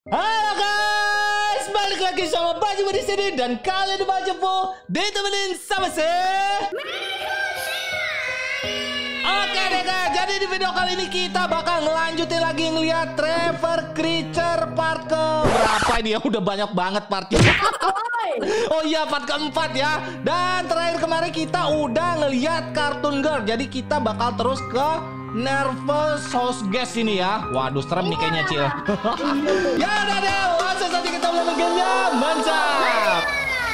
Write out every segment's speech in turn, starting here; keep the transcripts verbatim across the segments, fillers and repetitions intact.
Halo guys, balik lagi sama Baju di sini dan kali ini Baju Po ditemenin sama saya. Oke deh guys, jadi di video kali ini kita bakal ngelanjutin lagi ngeliat Trevor Creature part ke berapa ini ya? Udah banyak banget partnya. Oh iya, part keempat ya. Dan terakhir kemarin kita udah ngeliat Cartoon Girl. Jadi kita bakal terus ke Nervous House Guest ini ya. Waduh, serem nih kayaknya, Cil. Ya udah deh, langsung saja kita mulai gamenya. Mantap.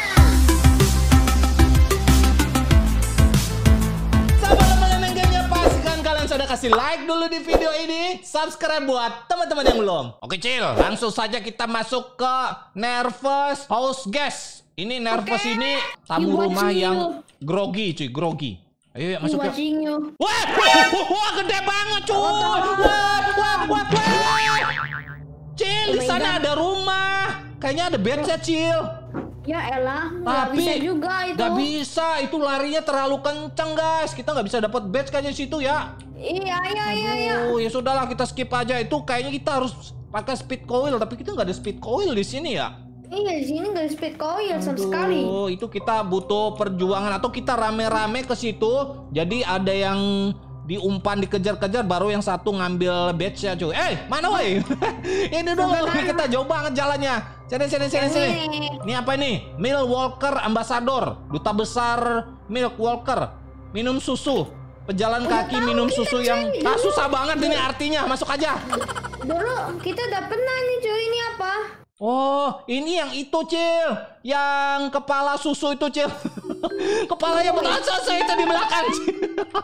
Sebelum mulai main gamenya, pastikan kalian sudah kasih like dulu di video ini, subscribe buat teman-teman yang belum. Oke, Cil, langsung saja kita masuk ke Nervous House Guest. Ini Nervous okay. Ini tamu rumah yang grogi, cuy, grogi. Ayo, yuk, masuk yuk. Wah, wah, gede banget, cuy. Wah, wah, wah, wah. Cil, di sana ada rumah. Kayaknya ada bednya, Cil. Ya elah, nggak Tapi bisa juga itu. Nggak bisa, itu larinya terlalu kenceng, guys. Kita nggak bisa dapat badge kayaknya di situ ya. Iya, iya, iya, iya. Oh, ya sudahlah, kita skip aja. Itu kayaknya kita harus pakai speed coil, tapi kita nggak ada speed coil di sini ya. Iya, di sini nggak ada speed coil sama sekali. Oh, itu kita butuh perjuangan atau kita rame-rame ke situ. Jadi ada yang diumpan dikejar-kejar, baru yang satu ngambil badge ya, cuy. Eh, mana woi? Ini dulu kita jauh banget jalannya. Sini, sini, sini, sini. Ini apa ini? Milk Walker Ambassador, duta besar Milk Walker. Minum susu. Pejalan kaki minum susu yang ah, susah banget ini artinya. Masuk aja. Dulu kita udah pernah nih, cuy. Ini apa? Oh, ini yang itu, Cil. Yang kepala susu itu, Cil. Kepalanya beneran susu itu di belakang, Cil.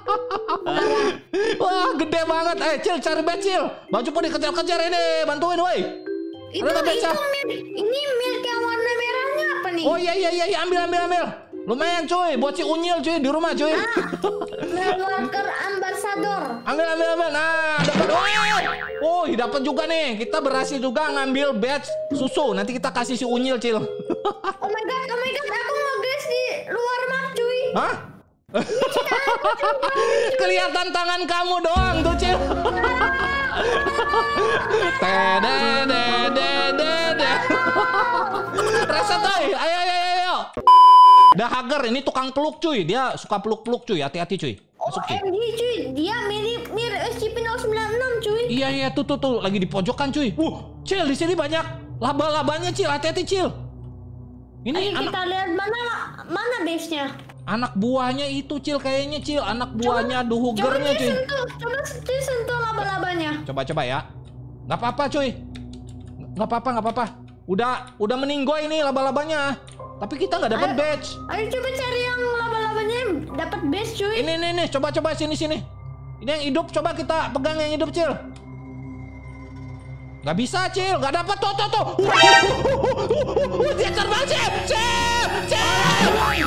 Wah, gede banget. Eh, Cil, cari badge, Cil. Baju pun dikejar-kejar ini. Bantuin, woi. Itu, itu milk, ini milk yang warna merahnya apa nih? Oh, iya, iya, iya. Ambil, ambil, ambil. Lumayan, cuy. Buat si Unyil, cuy. Di rumah, cuy. Ah, Milk Walker Ambassador. Ambil, ambil, ambil. Nah, dapat. Oh, dapat juga nih. Kita berhasil juga ngambil badge susu. Nanti kita kasih si Unyil, Cil. Oh my god, oh my god. Aku mau guys di luar map, cuy. Hah? Kelihatan tangan kamu doang tuh, Cil. Tededededede. Reset, toy. Ayo, ayo, ayo. Dahager, ini tukang peluk, cuy. Dia suka peluk-peluk, cuy. Hati-hati, cuy. Masuk, cuy. O M G, cuy. Dia mirip mirip S C P nol sembilan enam, cuy. Iya, iya, tuh, tuh, tuh. Lagi di pojokan, cuy. Uh, Cil, di sini banyak laba-labanya, Cil. Hati-hati, Cil. Ini ayo anak... kita lihat mana mana base-nya. Anak buahnya itu, Cil, kayaknya, Cil. Anak buahnya duhugernya, cuy. Sentuh, coba sentuh laba-labanya. Coba, coba ya. Nggak apa-apa, cuy. Nggak apa-apa, nggak apa-apa. Udah, udah meninggoy ini laba-labanya. Tapi kita nggak dapat badge. Ayo coba cari yang laba-labanya dapat badge, cuy. Ini, ini, nih. Coba, coba sini, sini. Ini yang hidup. Coba kita pegang yang hidup, Cil. Nggak bisa, Cil. Nggak dapat. Tuh, tuh, tuh. Dia terbang, Cil. Cil, Cil.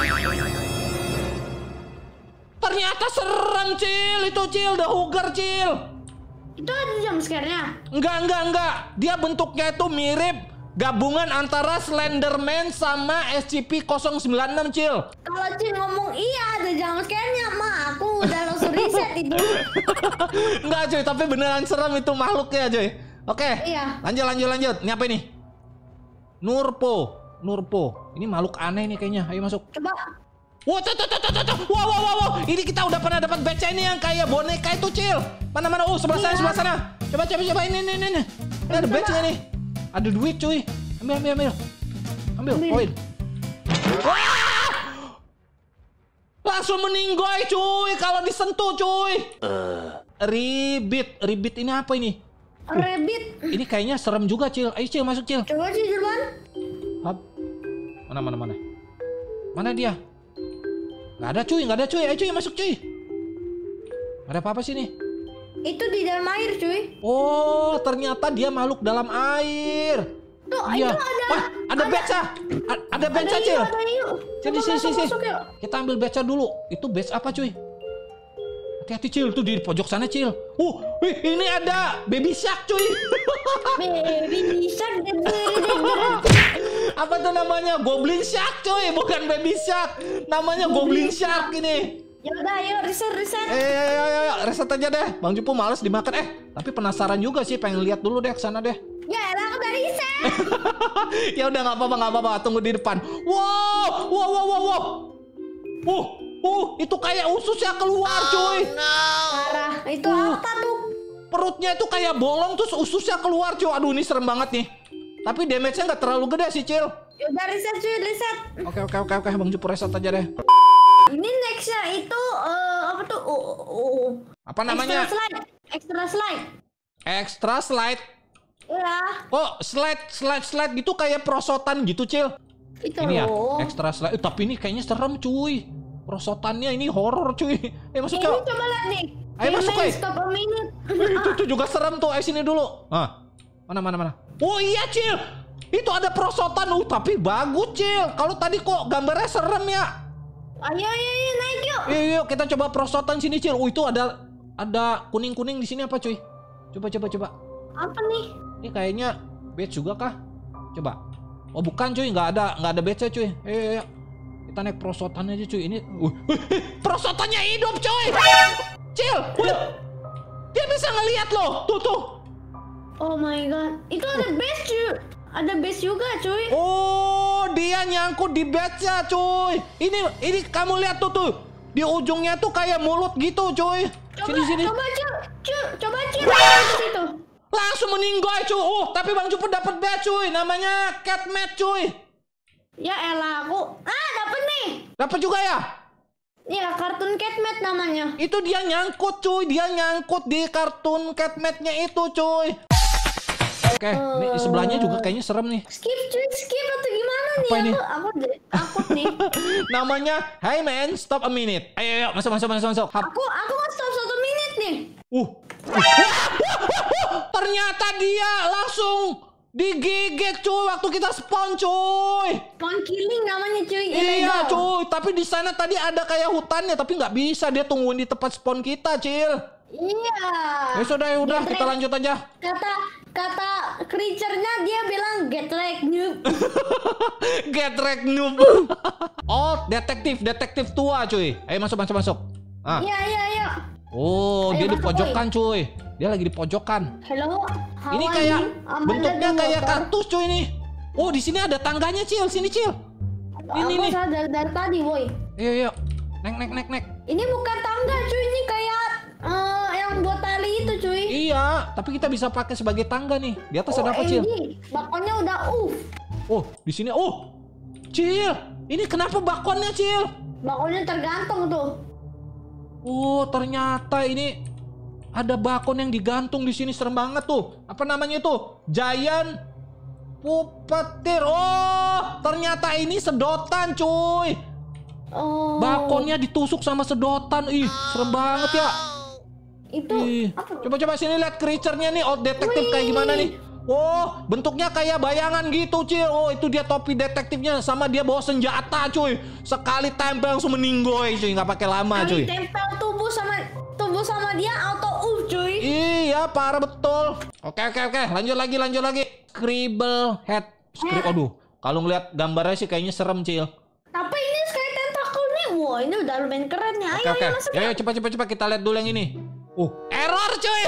Ternyata serem, Cil. Itu, Cil. Dahuger, Cil. Itu ada jam scare-nya? Enggak, enggak, enggak. Dia bentuknya itu mirip gabungan antara Slenderman sama S C P nol sembilan enam, Cil. Kalau Cil ngomong iya ada jam scare-nya, Ma. Aku udah langsung reset itu. Enggak, cuy. Tapi beneran serem itu makhluknya, cuy. Oke. Iya. Lanjut, lanjut, lanjut. Ini apa ini? Nurpo. Nurpo. Ini makhluk aneh nih kayaknya. Ayo masuk. Coba. Wah, tuh, tuh, tuh, tuh, tuh. Wah, wah, wah, wah. Ini kita udah pernah dapat badge ini yang kayak boneka itu, Cil. Mana, mana? Oh, sebelah sana, sebelah sana. Coba, coba, coba. Ini, ini, ini. Ini ada badge-nya nih. Ada duit, cuy. Ambil, ambil, ambil. Ambil, koin. Wah! Langsung meninggoy, cuy. Kalau disentuh, cuy. Uh. Ribit. Ribit ini apa ini? Rabbit. Ini kayaknya serem juga, Cil. Ayo, Cil, masuk, Cil. Coba, Cil, duluan. Hap. Mana, mana, mana? Mana dia? Nggak ada, cuy. Nggak ada, cuy. Ayo, cuy, masuk, cuy. Ada apa-apa sih nih? Itu di dalam air, cuy. Oh, ternyata dia makhluk dalam air. Tuh, iya. itu ada. Wah, ada beca. Ada beca, Cil. Sini, sini, sini. Kita ambil beca dulu. Itu beca apa, cuy? Hati-hati, Cil. Tuh di pojok sana, Cil. Uh, wih, ini ada baby shark, cuy. Baby shark. Apa tuh namanya? Goblin shark, cuy. Bukan baby shark. Namanya goblin shark ini. Yaudah, ayo reset, reset. Eh, ayo, ayo, ayo, reset aja deh. Bang Jupu males dimakan. Eh, tapi penasaran juga sih. Pengen lihat dulu deh ke sana deh. Ya, elah, udah reset. Ya udah nggak apa-apa, nggak apa-apa. Tunggu di depan. Wow, wow, wow, wow, wow. Uh, uh, itu kayak ususnya keluar, cuy. Parah. Itu Uh. apa tuh? Perutnya itu kayak bolong terus ususnya keluar, cuy. Aduh, ini serem banget nih. Tapi damage-nya nggak terlalu gede sih, Cil. Udah riset cuy, riset. Oke, oke, oke, oke. Bang Cupu reset aja deh. Ini nextnya itu eh, apa tuh? Oh, oh, oh. Apa namanya? Extra slide. Extra slide. Extra slide. Ya, Oh, slide, slide, slide gitu kayak prosotan gitu, Cil. itu Ini ya, loh. extra slide. Eh, tapi ini kayaknya serem, cuy. Prosotannya ini horor, cuy. Eh, masuk Ini yuk. coba lihat nih. Ayo masuk, Human eh. Stop a minute. Itu, itu juga serem tuh. Ayo sini dulu. Ah, mana, mana, mana. Oh iya, Cil. Itu ada prosotan. Uh, tapi bagus, Cil. Kalau tadi kok gambarnya serem ya. Ayo, ayo, ayo, naik yuk. Yuk, yuk, kita coba prosotan sini, Cil. Oh, itu ada ada kuning-kuning di sini apa, cuy? Coba, coba, coba. Apa nih? Ini kayaknya badge juga kah? Coba. Oh, bukan, cuy. Nggak ada, nggak ada badge-nya, cuy. Ayo, ayo, ayo. Kita naik prosotan aja, cuy. Ini, uh, prosotannya hidup, cuy. Cil, wih. Dia bisa ngelihat loh. Tuh, tuh. Oh my god. Itu ada base cuy. Ada base juga cuy. Oh, dia nyangkut di badge-nya, cuy. Ini, ini kamu lihat tuh, tuh. Di ujungnya tuh kayak mulut gitu, cuy. Coba, Sini, sini. coba cuy. Cuy, coba cuy. Ke situ. Langsung meninggoy, cuy. Uh, tapi Bang Cupu dapat badge, cuy. Namanya Catmat, cuy. Ya elah aku. Ah, dapet nih. Dapat juga ya? Ya, kartun Catmat namanya. Itu dia nyangkut, cuy. Dia nyangkut di kartun Catmat-nya itu, cuy. Oke, nih di sebelahnya juga kayaknya serem nih. Skip cuy, skip atau gimana nih? Apa ini? Aku, aku de- takut nih. Namanya Hey Man, Stop a Minute. Ayo, ayo, masuk, masuk, masuk, masuk. Hap. Aku, aku nggak stop satu menit nih. Uh. uh. Wah, wah, wah, wah. Ternyata dia langsung digigit, cuy, waktu kita spawn, cuy. Spawn killing namanya cuy. Iya, Illegal. cuy. Tapi di sana tadi ada kayak hutannya, tapi nggak bisa dia tungguin di tempat spawn kita, Cil. Iya. Ya sudah, ya udah, Get kita wrecked. lanjut aja. Kata kata creature-nya dia bilang get wrecked noob. Get wrecked, noob. Oh, detektif, detektif tua, cuy. Ayo masuk, masuk, masuk. Ah. Iya, iya, iya. Oh, Ayo dia di masuk, pojokan, cuy. Dia lagi di pojokan. Hello. how Ini are kayak you? Aman bentuknya ada kayak motor. kaktus, cuy ini. Oh, di sini ada tangganya, Cil. Sini, Cil. Ini Aku nih. sadar dari tadi, boy. Ayo, ayo. Nek, nek, nek, nek. Ini bukan tangga, cuy. Ini kayak eh, yang buat tali itu, cuy. Iya, tapi kita bisa pakai sebagai tangga nih. Di atas ada apa, Cil? O M G, bakonnya udah uff. Oh, di sini. Oh, Cil. Ini kenapa bakonnya, Cil? Bakonnya tergantung tuh. Oh, ternyata ini ada bakon yang digantung di sini, serem banget tuh. Apa namanya itu? Giant puppeteer. Oh, ternyata ini sedotan, cuy. Oh. Bakonnya ditusuk sama sedotan. Ih, serem banget ya. Itu Ih, apa? coba-coba sini lihat creature-nya nih, old detektif kayak gimana nih. Oh, bentuknya kayak bayangan gitu, Cil. Oh, itu dia topi detektifnya, sama dia bawa senjata, cuy. Sekali tempel langsung meninggoy, cuy. Nggak pakai lama, Kali cuy. tempel tubuh sama tubuh sama dia auto uff, cuy. Iya, parah betul. Oke, oke, oke. Lanjut lagi, lanjut lagi. Scribble head. Scribble, aduh. Kalau ngeliat gambarnya sih kayaknya serem, Cil. Tapi ini kayak tentacle nih. Wah, ini udah lumayan keren ya. Ayo, Oke, oke. ayo masuk. Ya, ya, cepat, cepat, cepat. Kita lihat dulu yang ini. Uh, error, cuy.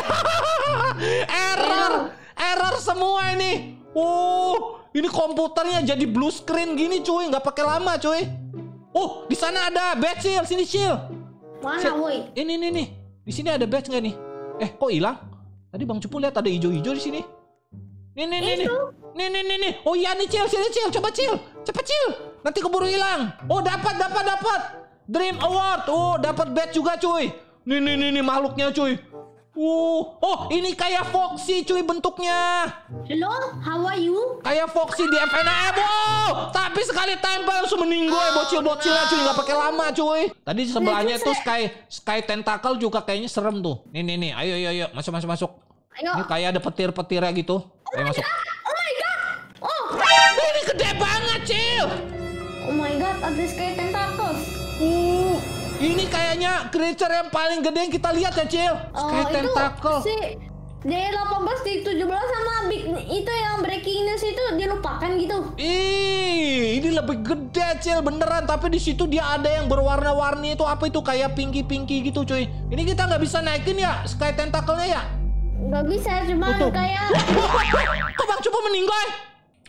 Error. Error semua ini. Uh, ini komputernya jadi blue screen gini, cuy. Nggak pakai lama, cuy. Oh, di sana ada badge, Cil. Sini, Cil. Mana, Cil. woi? Ini, ini, nih. Di sini ada badge nggak nih? Eh, kok hilang? Tadi Bang Cupu lihat ada hijau-hijau di sini. Nih, nih, nih, nih. Itu. Nih, nih, nih, nih. Oh iya nih, Cil. Sini, Cil. Coba, Cil. Cepet, Cil. Nanti keburu hilang. Oh, dapat, dapat, dapat. Dream Award. Oh, dapat badge juga, cuy. Nih, nih, nih, nih makhluknya, cuy. Uh, oh, ini kayak Foxy, cuy, bentuknya. Hello, how are you? Kayak Foxy di F N A M. Oh, tapi sekali tempel langsung meninggoy, bocil-bocilnya, cuy. Nggak pakai lama, cuy. Tadi di sebelahnya tuh Sky Sky Tentacle juga kayaknya serem tuh. Nih, nih, nih. Ayo, ayo, ayo. Masuk, masuk, masuk. Ayo. Ini kayak ada petir-petirnya gitu. Ayo masuk. Oh my god. Oh. Ini gede banget, Cil. Oh my god, ada kayak tentacles. Uh, ini kayaknya creature yang paling gede yang kita lihat ya, Cil. Oh, Kayak tentacle. si D delapan belas di tujuh belas sama big itu yang breaking news itu dilupakan gitu. Ih, ini lebih gede, Cil, beneran. Tapi di situ dia ada yang berwarna-warni itu apa itu kayak pinky-pinky gitu, cuy. Ini kita nggak bisa naikin ya, Sky Tentacle-nya ya? Gak bisa, cuma Tuh, tuh. kayak Kok Bang Cupu meninggoy?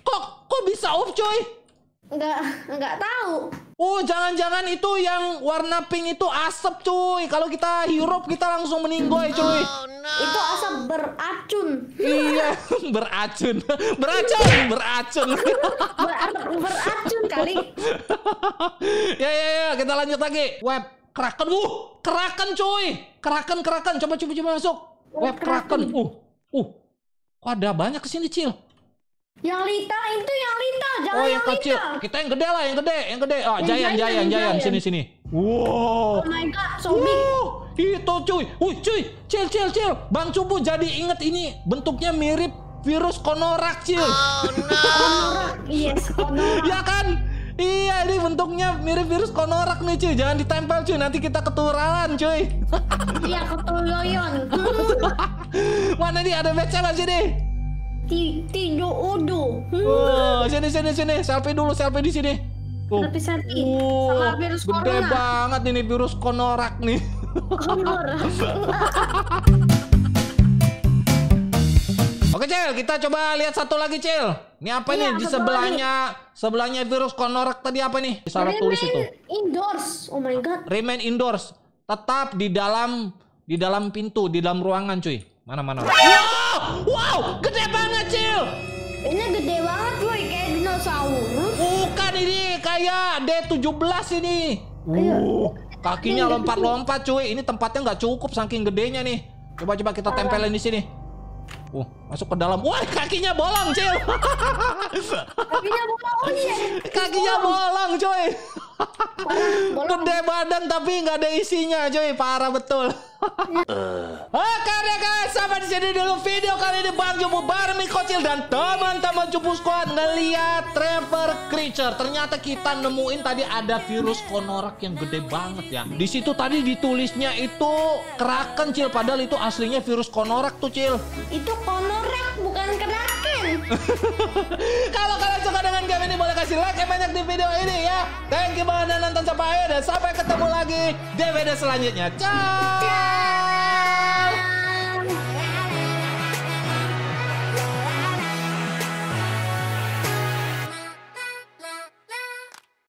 kok bisa off coy? Enggak, enggak tahu. Oh, jangan-jangan itu yang warna pink itu asap cuy. Kalau kita hirup kita langsung meninggoy cuy. Oh, no. Itu asap beracun. Iya, beracun. Beracun, beracun. Ber beracun kali. Ya, ya, ya, kita lanjut lagi. Web Kraken. Uh, Kraken cuy. Kraken, Kraken. Coba, coba, coba masuk. Web Kraken. Uh, uh. Kok ada banyak kesini, Cil? Yang Lita itu yang Lita, jangan oh, yang, yang kecil. Lita. Kita yang gede lah, yang gede, yang gede. Oh, Yang Giant, giant, Giant, yang Giant. giant. Sini, sini. Wow. Oh my god, so big. Wow. Itu cuy. Wih, cuy. Cil, Cil, Cil. Bang Cupu jadi inget ini. Bentuknya mirip virus konorak, Cil. Oh no. Konorak, yes, konorak. Ya kan? Iya, ini bentuknya mirip virus konorak nih, cuy. Jangan ditempel, cuy. Nanti kita ketularan, cuy. Iya, ketuloyon. Mana nih? Ada baca nggak sini? Tido udu. Oh, sini sini sini, selfie dulu, selfie di sini. Tuh. Selfie selfie Oh, sama virus gede corona. banget ini virus konorak nih. Konorak. Oke, Cil, kita coba lihat satu lagi, Cil. Ini apa Iya, nih di satu sebelahnya sebelahnya virus konorak tadi apa nih? Salah tulis itu. Indoors. Oh my god. Remain indoors. Tetap di dalam di dalam pintu, di dalam ruangan, cuy. Mana mana. Wow! Wow, gede banget, Cil. Ini gede banget, cuy, kayak dinosaurus. Bukan ini, kayak D tujuh belas ini. Uh, kakinya lompat-lompat, cuy. Ini tempatnya nggak cukup saking gedenya nih. Coba-coba kita tempelin di sini. Uh, masuk ke dalam. Wah, kakinya bolong, Cil. Kakinya bolong, oh iya. Kakinya bolong, cuy. Bolong. Gede badan tapi nggak ada isinya, cuy. Parah betul. Oke deh guys, sampai di sini dulu video kali ini Bang Cupu bareng Mikocil dan teman-teman Cupu Squad ngeliat Trevor Creature. Ternyata kita nemuin tadi ada virus konorak yang gede banget ya. Di situ tadi ditulisnya itu Kraken, Cil, padahal itu aslinya virus konorak tuh, Cil. Itu konorak, bukan Kraken. Kalau kalian suka dengan game ini boleh kasih like yang banyak di video ini ya. Thank you banget dan nonton sampai akhir dan sampai ketemu lagi di video selanjutnya. Ciao.